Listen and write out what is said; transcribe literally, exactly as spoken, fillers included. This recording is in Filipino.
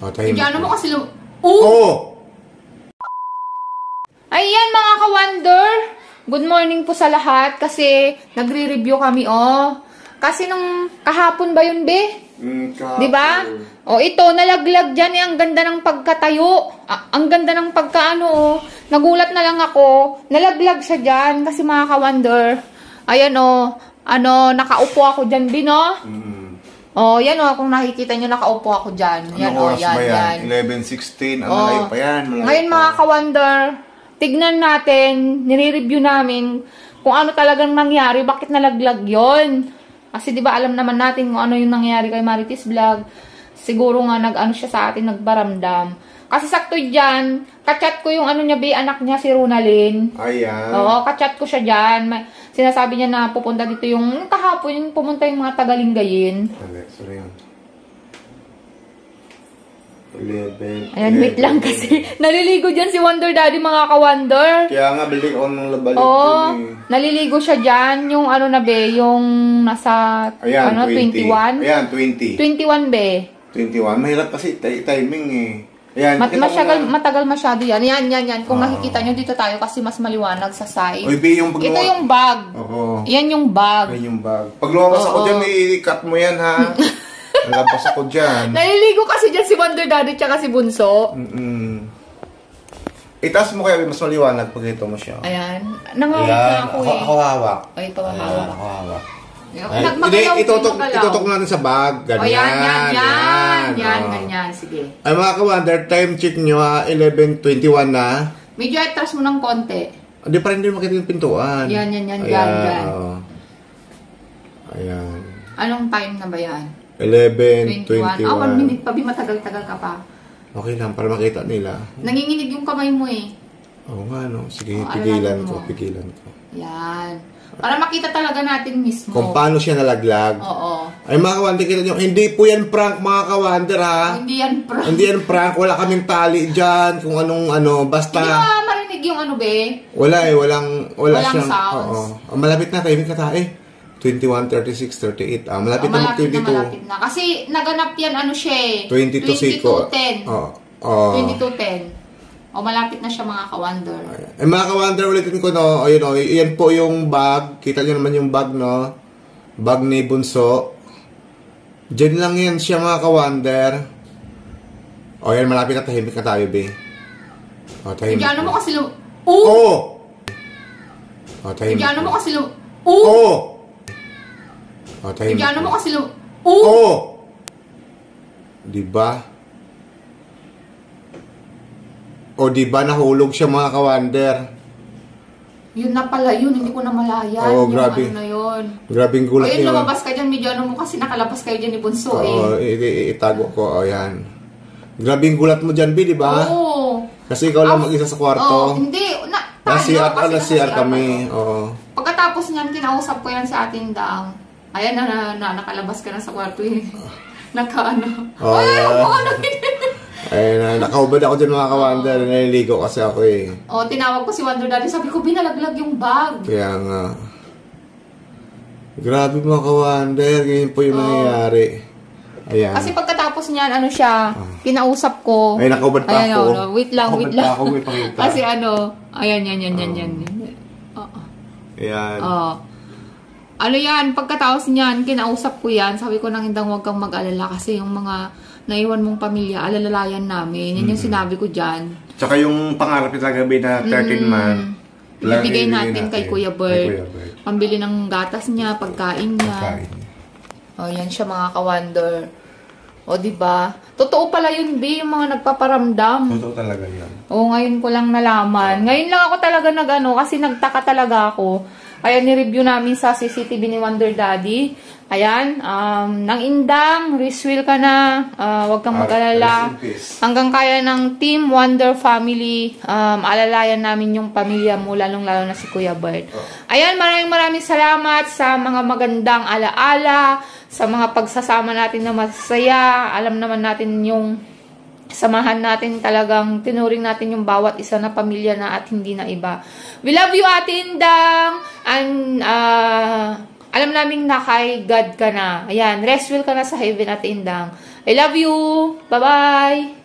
O, tahimik. Diyan mo kasi lum... Oo! Oh! Ayan mga ka-wonder. Good morning po sa lahat kasi nagre-review kami, oh. Kasi nung kahapon ba yun, be? Mm, di ba? O ito, nalaglag dyan. Eh, ang ganda ng pagkatayo. Ah, ang ganda ng pagkaano, oh. Nagulat na lang ako. Nalaglag siya dyan kasi mga ka-wonder. Ayan, oh. Ano, nakaupo ako dyan, be, no? Mm. Oh, yan, oh. Kung nakikita nyo, nakaupo ako dyan. Yan, ano oh, yan, ba yan? yan. eleven sixteen. Ano oh. Malayo pa yan? Malayo Ngayon, pa. mga ka-wonder, tignan natin, nire-review namin kung ano talagang nangyari, bakit nalaglag yon. Kasi di ba alam naman natin kung ano yung nangyari kay Marites Vlog. Siguro nga nag-ano siya sa atin, nagbaramdam. Kasi sakto dyan, kachat ko yung ano niya, be, anak niya si Ronalyn. Ayan. Oo, kachat ko siya dyan. May, sinasabi niya na pupunta dito yung kahapon, yung pumunta yung mga tagalinggayin. Sorry yun. eleven. Ayan, wait lang kasi. Naliligo dyan si Wonder Daddy, mga ka-wonder. Kaya nga, balik ako nung labalik. Oo, eh. naliligo siya dyan. Yung ano na, be, yung nasa, Ayan, ano, twenty. twenty-one? Ayan, twenty. twenty-one, be. twenty-one. Mahirap kasi timing eh. Ayan, Mat masyagal, na. matagal masyado yan. Yan, yan, yan. Kung oh. nakikita nyo, dito tayo kasi mas maliwanag sa side. Uy, be, yung ito yung bag. Oo. Yan yung bag. Yan yung bag. Pag lumabas ako dyan, i-cut mo yan, ha? Nalabas ako dyan. Naliligo kasi dyan si Wonder Daddy tsaka si Bunso. Mm -mm. Itaas mo kaya, mas maliwanag pag ito mo siya. Ayan. Nangawak na ako, ako, eh. ako hawak. Ay, ito ang hawak. Ako hawak. Hindi, itutok, itutok natin sa bag. Ganyan. O, yan, yan, yan. Yan, oh. ganyan. Sige. Ay, mga ka-wonder, time check nyo, ha? eleven twenty-one na. Medyo atras mo ng konti. Hindi pa rin din makita yung pintuan. Yan, yan, yan, yan, yan. Oh. Ayan. Anong time na ba yan? eleven twenty-one. Ah, one minute pa. Bi, matagal-tagal ka pa. Okay lang, para makita nila. Nanginginig yung kamay mo eh. Oo nga, no. Sige, oh, pigilan ko, pigilan ko. Yan. Para makita talaga natin mismo. Kung paano siya nalaglag. Oo. Ay, mga kawander, kita nyo, hindi po yan prank, mga kawander, ha? Hindi yan prank. Hindi yan prank. Wala kaming tali dyan. Kung anong, ano, basta... Hindi ba marinig yung ano, be? Wala eh, walang... Wala walang siyang... sounds. Oo. Malapit na, timing ka tayo eh. twenty-one, thirty-six, thirty-eight. Ah, malapit oh, na malapit mag-twenty-two. na, malapit na. Kasi naganap yan, ano siya eh. twenty-two, twenty-two ten. Oo. Oh. twenty-two ten. O, malapit na siya, mga ka-wonder. Eh, mga ka-wonder, ulitin ko, no. O, yun, o. Yan po yung bag. Kita nyo naman yung bag, no. Bag ni Bunso. Diyan lang yan siya, mga ka-wonder. O, yan, malapit na, tahimik na tayo, be. O, tahimik. Diyan mo kasi lum... Oo! Oo! O, tahimik. Diyan mo kasi lum... Oo! Oo! O, tahimik. Diyan mo kasi lum... Oo! Oo! Diba? O diba nahulog siya, mga ka-wonder? Yun na pala yun, hindi ko na malayan. Oo, yung grabe. ano na yun. Grabing gulat Ayun, niya. lumabas ka dyan, medyo ano mo kasi nakalabas kayo dyan ni Bunso eh. Oo, itago ko. O, yan. Grabing gulat mo dyan, B, di ba? Oo. Kasi ikaw lang mag-isa sa kwarto. Oo, hindi. Na, Nasi at kasi C R kami. Oo. Pagkatapos niyan, kinausap ko yan sa ating daang. Ayan na, na, na nakalabas ka na sa kwarto eh. Naka ano. Oh, ay, yeah. ano, ano, Ayun, nakaubad ako dyan, mga ka-wonder. Oh. Naliligo kasi ako eh. O, oh, tinawag ko si Wonder Daddy. Sabi ko, binalaglag yung bag. Kaya nga. Grabe, mga ka-wonder. Ganyan po yung oh. nangyayari. Ayan. Kasi pagkatapos niyan, ano siya, oh. kinausap ko. Ay, nakaubad pa ayan, ako. Ano, wait lang, wait lang. Ako, may pakita. Kasi ano, ayan, yan, yan, yan, yan. Oo. Ayan. Oo. Ano yan, pagkatapos niyan, kinausap ko yan. Sabi ko nang hindang huwag kang mag-alala kasi yung mga naiwan mong pamilya, alalalayan namin. Yan yung mm-hmm. sinabi ko dyan. Tsaka yung pangarap nila gabi na thirteen man. Ibigay natin, natin kay Kuya Bird. Kay Kuya Bird. Pambili ng gatas niya, pagkain niya. Pagkain. O, yan siya, mga ka-wonder. O, diba? Totoo pala yun, B, yung mga nagpaparamdam. Totoo talaga yun. O, ngayon ko lang nalaman. Ngayon lang ako talaga nag-ano, kasi nagtaka talaga ako. Kaya ni-review namin sa C C T V ni Wonder Daddy. Ayan, um, nang indang, reswill ka na, uh, huwag kang mag-alala. Hanggang kaya ng Team Wonder Family, um, alalayan namin yung pamilya mo, lalong-lalo na si Kuya Bird. Ayan, maraming maraming salamat sa mga magandang alaala, sa mga pagsasama natin na masaya. Alam naman natin yung samahan natin, talagang tinuring natin yung bawat isa na pamilya na at hindi na iba. We love you, Ate Indang. And, uh, alam namin na kay God ka na. Ayan, rest well ka na sa heaven, Ate Indang. I love you. Bye-bye.